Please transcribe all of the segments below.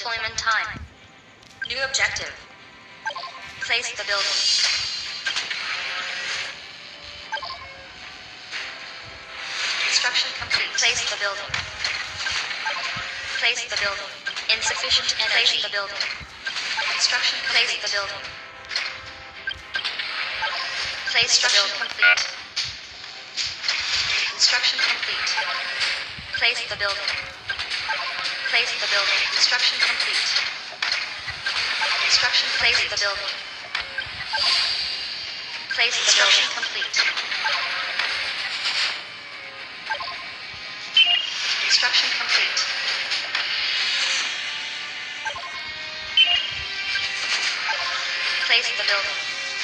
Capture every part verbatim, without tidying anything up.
Deployment time. New objective. Place the building. Construction complete. Place the building. Place the building. Insufficient energy. Place the building. Construction complete. Place the building. Place the building. Complete. Construction complete. Place the building. Place the building. Construction complete. Construction. Place the building. Place the building. Complete. Construction complete. Place the building.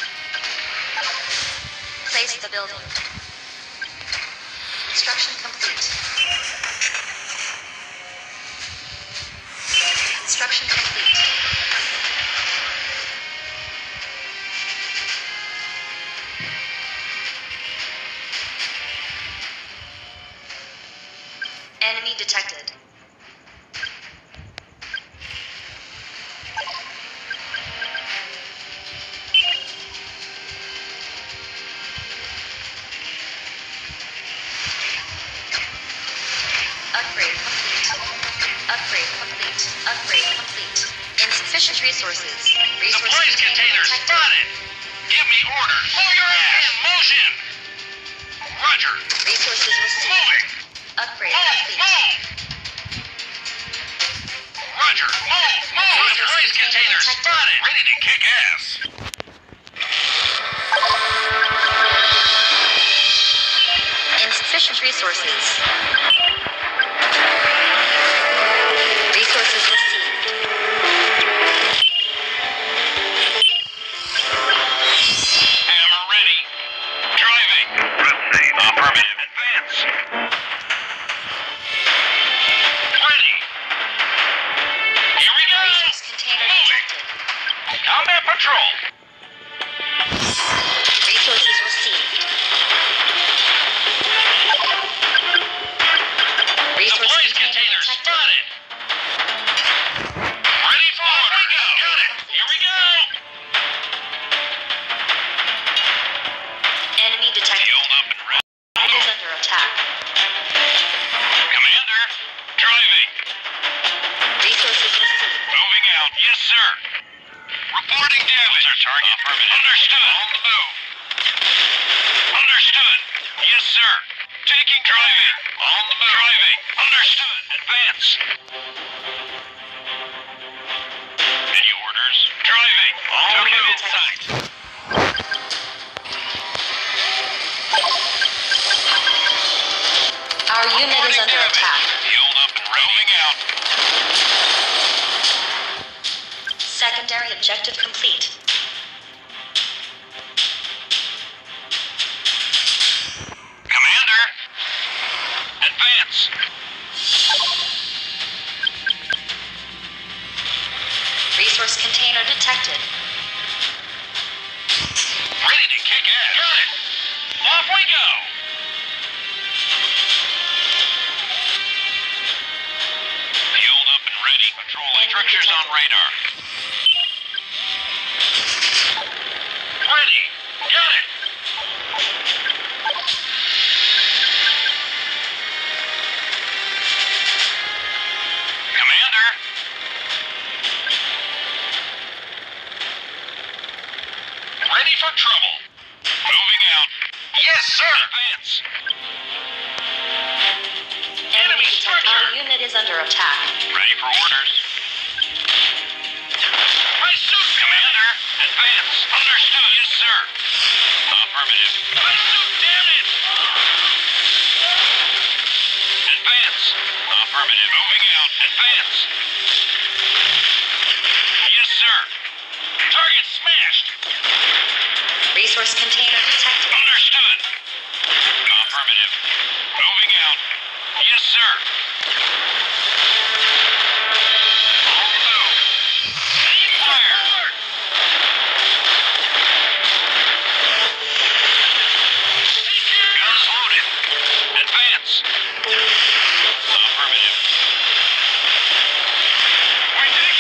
Place the building. Construction complete. Construction complete. Enemy detected. Upgrade complete. Upgrade complete. Upgrade complete. Insufficient resources. Resource Supplies container spotted. Give me orders. Move your ass. In motion. Roger. Resources received. Moving. Upgrade Move. complete. Move. Roger. Move. Move. Supplies container spotted. Ready to kick ass. Insufficient resources. Resources received. Hammer ready. Driving. Proceed. Affirmative. Advance. Ready. Here we go. Resource container Moving. detected. Combat patrol. Resources received. Resource Supplies container container detected. spotted. Ready for order. Got it. Here we go. Enemy detected. Healed up and ready. It is under attack. Commander, driving. Resources received. Moving out. Yes, sir. Reporting damage. Our target. Affirmative. Understood. On the move. Understood. Yes, sir. Taking driving. On the move. Driving. Understood. Advance. Any orders? Driving. On the move. In sight. Our unit is Reporting under damage. attack. Healed up and moving out. Secondary objective complete. Commander, advance. Resource container detected. Ready to kick ass. Got it. Off we go. Fueled up and ready. Patrol structures on radar. Ready. Got it. Commander. Ready for trouble. Moving out. Yes, sir. Advance. Enemy detected. structure. Our unit is under attack. Ready for orders. My suit, Commander. Advance. Understood. Yes, sir. Affirmative. My suit, damn it. Advance. Affirmative. Moving out. Advance. Yes, sir. Target smashed. Resource container detected. Understood. Affirmative. Moving out. Yes, sir. On the move. Need fire. Guns loaded. Advance. Affirmative. We take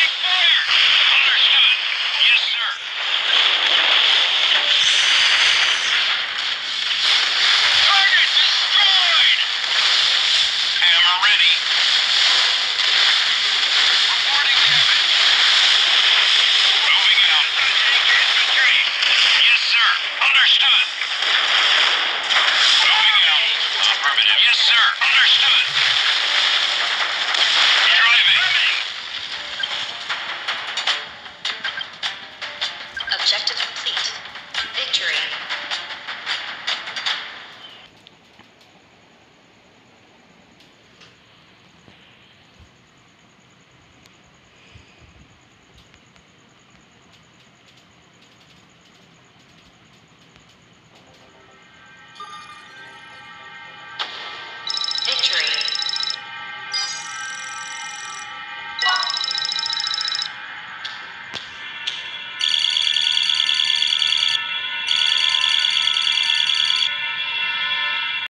victory.